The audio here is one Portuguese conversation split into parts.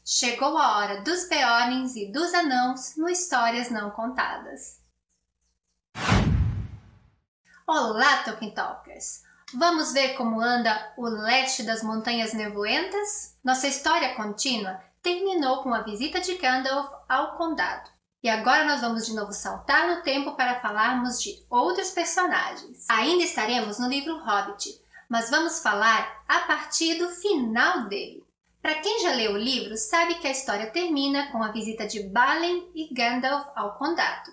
Chegou a hora dos Beornins e dos Anãos no Histórias Não Contadas. Olá, Tolkien Talkers! Vamos ver como anda o leste das Montanhas Nevoentas? Nossa história contínua terminou com a visita de Gandalf ao Condado. E agora nós vamos de novo saltar no tempo para falarmos de outros personagens. Ainda estaremos no livro Hobbit, mas vamos falar a partir do final dele. Para quem já leu o livro, sabe que a história termina com a visita de Balin e Gandalf ao Condado.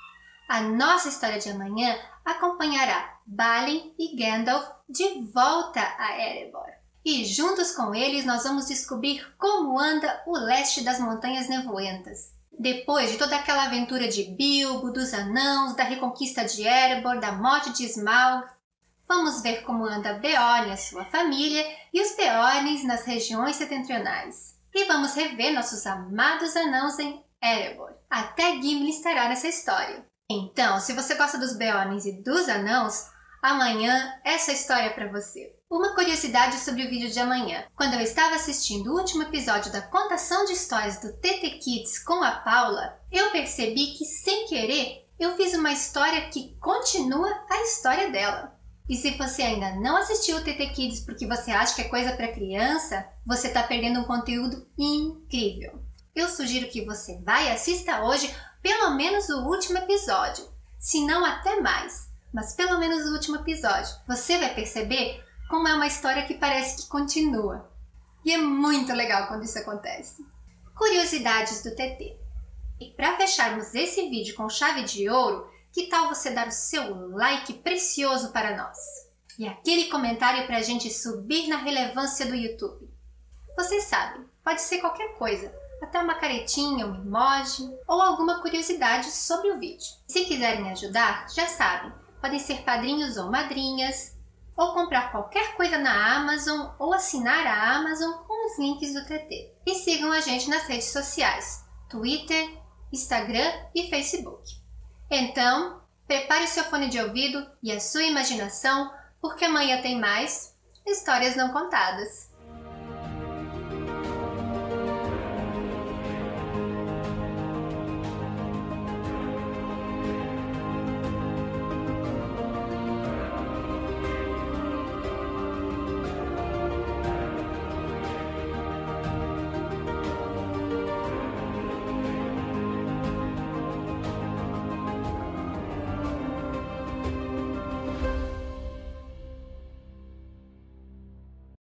A nossa história de amanhã acompanhará Balin e Gandalf de volta a Erebor. E juntos com eles nós vamos descobrir como anda o leste das Montanhas Nevoentas. Depois de toda aquela aventura de Bilbo, dos anãos, da reconquista de Erebor, da morte de Smaug, vamos ver como anda Beorn e a sua família e os Beornins nas regiões setentrionais. E vamos rever nossos amados anãos em Erebor. Até Gimli estará nessa história. Então, se você gosta dos Beornins e dos anãos, amanhã essa história é para você. Uma curiosidade sobre o vídeo de amanhã. Quando eu estava assistindo o último episódio da contação de histórias do TT Kids com a Paula, eu percebi que, sem querer, eu fiz uma história que continua a história dela. E se você ainda não assistiu o TT Kids porque você acha que é coisa para criança, você está perdendo um conteúdo incrível. Eu sugiro que você vá e assista hoje pelo menos o último episódio, se não até mais, mas pelo menos o último episódio. Você vai perceber como é uma história que parece que continua. E é muito legal quando isso acontece. Curiosidades do TT. E para fecharmos esse vídeo com chave de ouro, que tal você dar o seu like precioso para nós? E aquele comentário para a gente subir na relevância do YouTube. Vocês sabem, pode ser qualquer coisa, até uma caretinha, um emoji ou alguma curiosidade sobre o vídeo. Se quiserem ajudar, já sabem, podem ser padrinhos ou madrinhas, ou comprar qualquer coisa na Amazon ou assinar a Amazon com os links do TT. E sigam a gente nas redes sociais, Twitter, Instagram e Facebook. Então, prepare o seu fone de ouvido e a sua imaginação, porque amanhã tem mais Histórias Não Contadas.